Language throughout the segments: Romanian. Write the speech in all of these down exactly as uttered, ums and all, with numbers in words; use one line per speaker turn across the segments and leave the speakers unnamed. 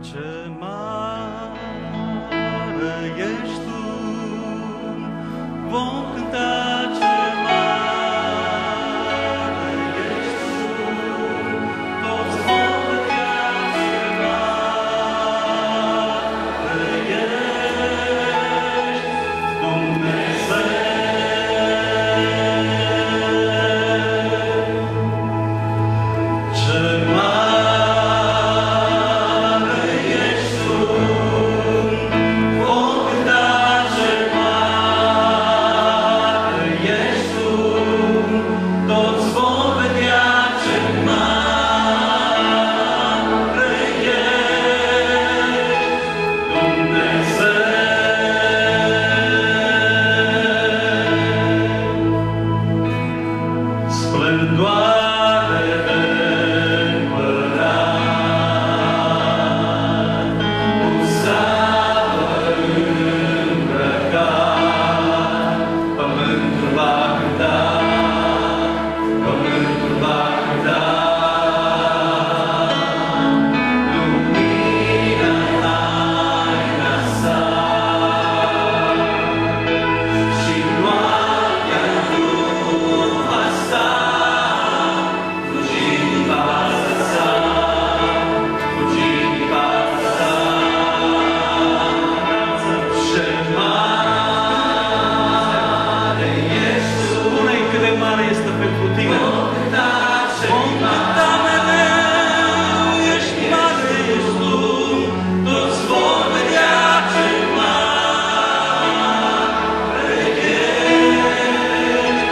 Ce mare ești tu, vom cânta ce mare ești tu, toți vom vedea ce mare ești, Dumnezeu. Ce mare ești tu, vom cânta ce mare ești tu, toți vom vedea ce mare ești, Dumnezeu. Splendoare de împărat, cu slavă îmbrăcat, pământul va cânta, pământul va cânta. Lumina haina sa și noaptea nu va sta, fugind din fața sa, fugind din fața sa. Ce mare ești tu, spune-i cât de mare este pentru tine. Vom cânta ce mare ești, mare ești tu, toți vom vedea ce mare ești,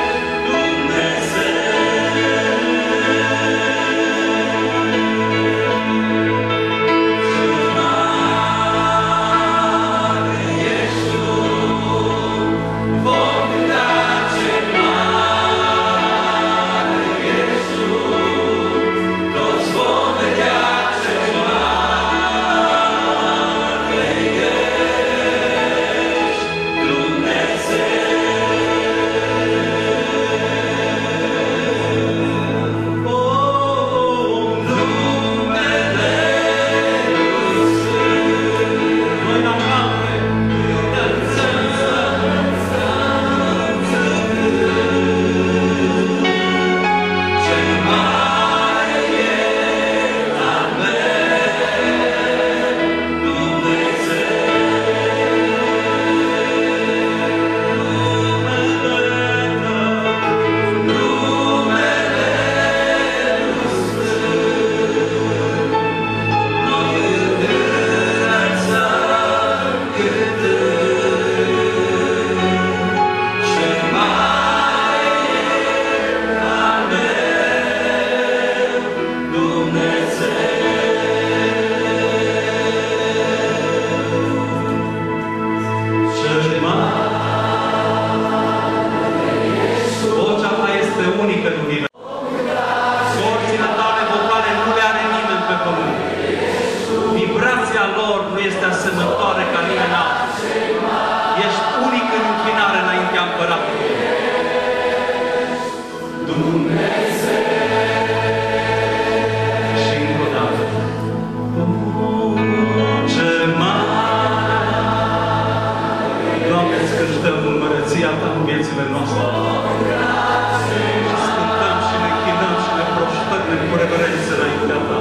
vocea ta este unică în univers. Sorțile tale vocale nu le are nimeni pe pământ. Vibrația lor nu este asemănătoare ca nimeni altul. Ești unic în închinare înaintea Împăratului. Dumnezeu. Și încă o dată. Ce mare, Doamne, îți cântăm împărăția ta în viețile noastre. Și cântăm și ne închinăm și ne prostrăm cu reverență înaintea ta.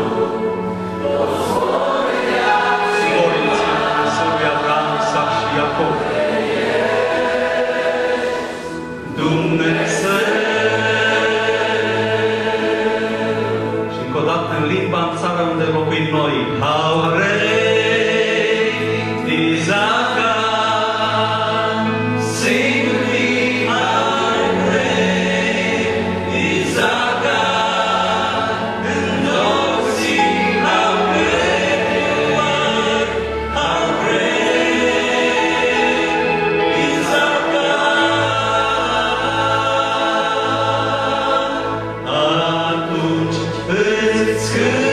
Glorie ție, Dumnezeului Avram, Isaac și Iacov. Dumnezeu. Și încă o dată în limba, în țara unde locuim noi. Haurei, Isaaca, singuri, Haurei, Isaaca, îndoți la vremuri, Haurei, Isaaca. Atunci îți cânt